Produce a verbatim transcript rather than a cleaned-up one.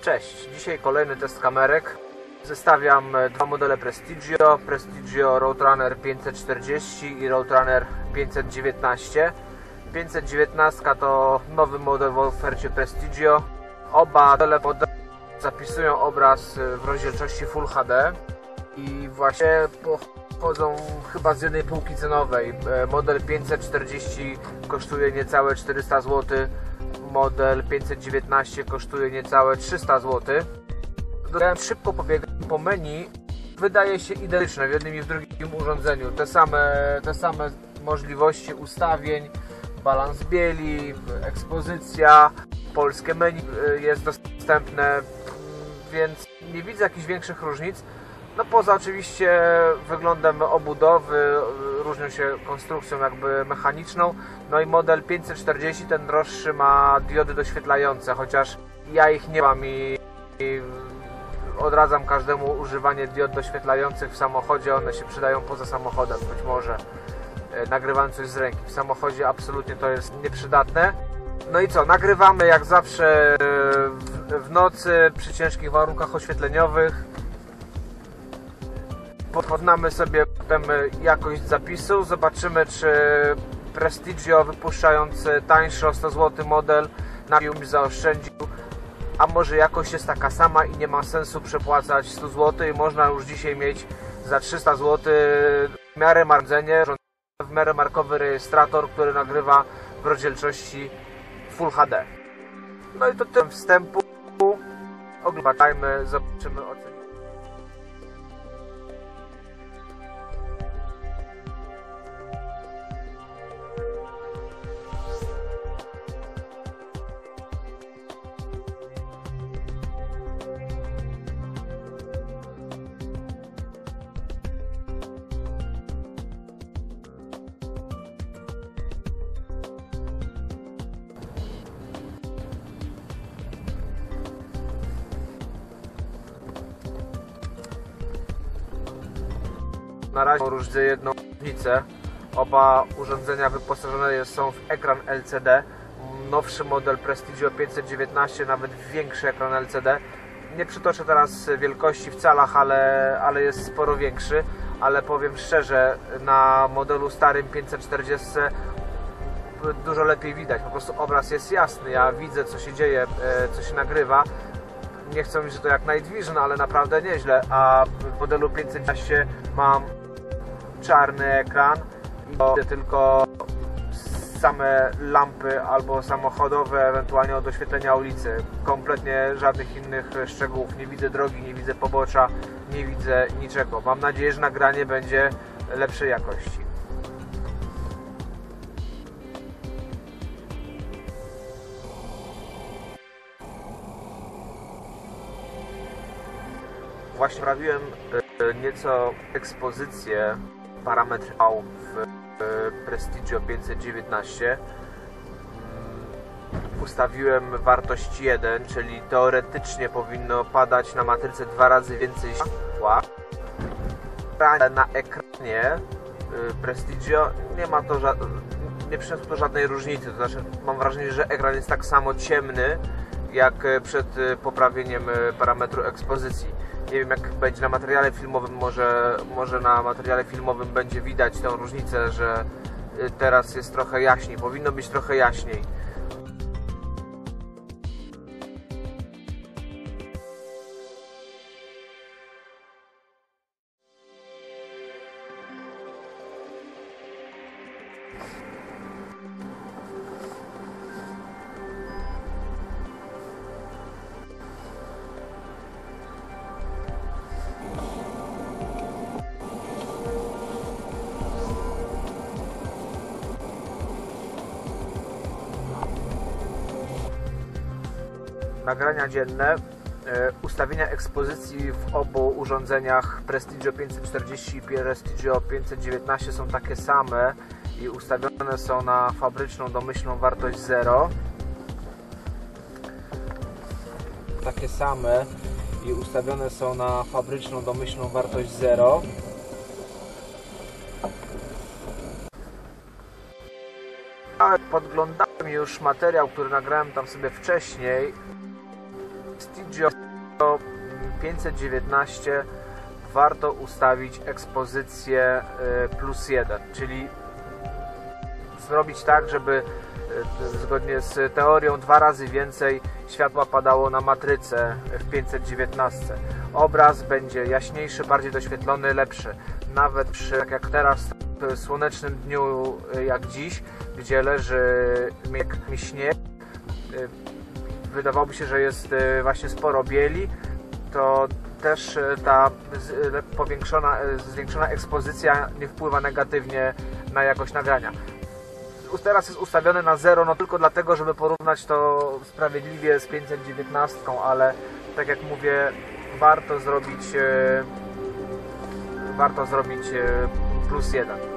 Cześć, dzisiaj kolejny test kamerek. Zestawiam dwa modele Prestigio, Prestigio Roadrunner pięćset czterdzieści i Roadrunner pięćset dziewiętnaście. pięćset dziewiętnaście to nowy model w ofercie Prestigio. Oba modele zapisują obraz w rozdzielczości Full H D i właśnie pochodzą chyba z jednej półki cenowej. Model pięćset czterdzieści kosztuje niecałe czterysta złotych, model pięćset dziewiętnaście kosztuje niecałe trzysta złotych. Dodałem szybko pobiegłem po menu. Wydaje się identyczne w jednym i w drugim urządzeniu. Te same, te same możliwości ustawień, balans bieli, ekspozycja, polskie menu jest dostępne, więc nie widzę jakichś większych różnic. No poza oczywiście wyglądem obudowy, różnią się konstrukcją jakby mechaniczną. No i model pięćset czterdzieści, ten droższy, ma diody doświetlające, chociaż ja ich nie mam i, i odradzam każdemu używanie diod doświetlających w samochodzie. One się przydają poza samochodem, być może nagrywając coś z ręki. W samochodzie absolutnie to jest nieprzydatne. No i co, nagrywamy jak zawsze w, w nocy przy ciężkich warunkach oświetleniowych. Porównamy sobie potem jakość zapisu, zobaczymy, czy Prestigio, wypuszczając tańszy o sto złotych model, na czymś zaoszczędził, a może jakość jest taka sama i nie ma sensu przepłacać sto złotych i można już dzisiaj mieć za trzysta złotych w miarę markowe, w miarę markowy rejestrator, który nagrywa w rozdzielczości Full H D. No i to tyle wstępu. Oglądajmy, zobaczymy, ocenimy. Na razie różnię jedną różnicę. Oba urządzenia wyposażone są w ekran L C D. Nowszy model Prestigio pięćset dziewiętnaście nawet większy ekran L C D. Nie przytoczę teraz wielkości w calach, ale, ale jest sporo większy. Ale powiem szczerze, na modelu starym pięćset czterdzieści dużo lepiej widać. Po prostu obraz jest jasny. Ja widzę, co się dzieje, co się nagrywa. Nie chcę mówić, że to jak Night Vision, ale naprawdę nieźle. A w modelu pięćset dziewiętnaście mam czarny ekran i widzę tylko same lampy albo samochodowe, ewentualnie od oświetlenia ulicy. Kompletnie żadnych innych szczegółów. Nie widzę drogi, nie widzę pobocza, nie widzę niczego. Mam nadzieję, że nagranie będzie lepszej jakości. Właśnie poprawiłem nieco ekspozycję, parametr V w Prestigio pięćset dziewiętnaście. Ustawiłem wartość jeden, czyli teoretycznie powinno padać na matryce dwa razy więcej światła. Na ekranie Prestigio nie ma to nie przyniosło to żadnej różnicy, to znaczy mam wrażenie, że ekran jest tak samo ciemny jak przed poprawieniem parametru ekspozycji. Nie wiem, jak będzie na materiale filmowym, może, może na materiale filmowym będzie widać tę różnicę, że teraz jest trochę jaśniej, powinno być trochę jaśniej. Nagrania dzienne, ustawienia ekspozycji w obu urządzeniach Prestigio pięćset czterdzieści i Prestigio pięćset dziewiętnaście są takie same i ustawione są na fabryczną domyślną wartość zero. Takie same i ustawione są na fabryczną domyślną wartość zero. Podglądałem już materiał, który nagrałem tam sobie wcześniej. Studio pięćset dziewiętnaście warto ustawić ekspozycję plus jeden, czyli zrobić tak, żeby zgodnie z teorią dwa razy więcej światła padało na matrycę w pięćset dziewiętnaście. Obraz będzie jaśniejszy, bardziej doświetlony, lepszy. Nawet przy, tak jak teraz, w słonecznym dniu jak dziś, gdzie leży śnieg, wydawałoby się, że jest właśnie sporo bieli, to też ta powiększona, zwiększona ekspozycja nie wpływa negatywnie na jakość nagrania. Teraz jest ustawione na zero, no tylko dlatego, żeby porównać to sprawiedliwie z pięćset dziewiętnaście, ale tak jak mówię, warto zrobić warto zrobić plus jeden.